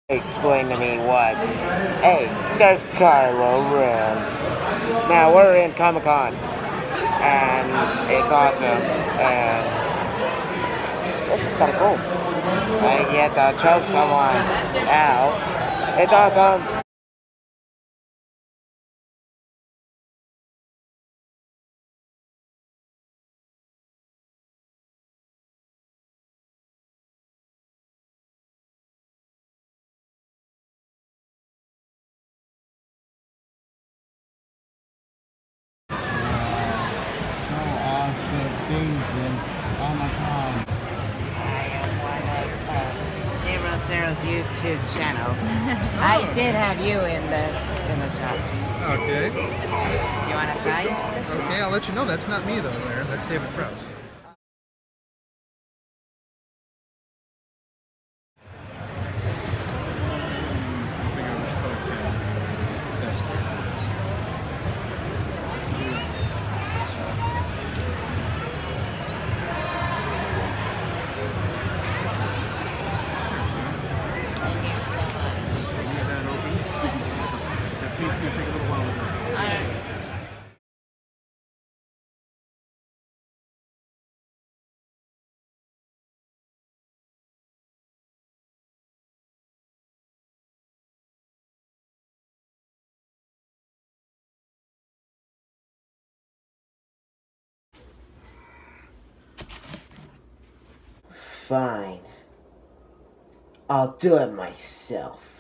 Explain to me what? Hey, there's Kylo Ren. Now we're in Comic Con, and it's awesome. And this is kind of cool. I get to choke someone out. It's awesome. So awesome things and oh my god. I am one of Gabriel Cero's YouTube channels. I did have you in the shop. Okay. You want to sign? Okay, I'll let you know. That's not me though. There, that's David Prowse. It's going to take a little while to go. Fine. I'll do it myself.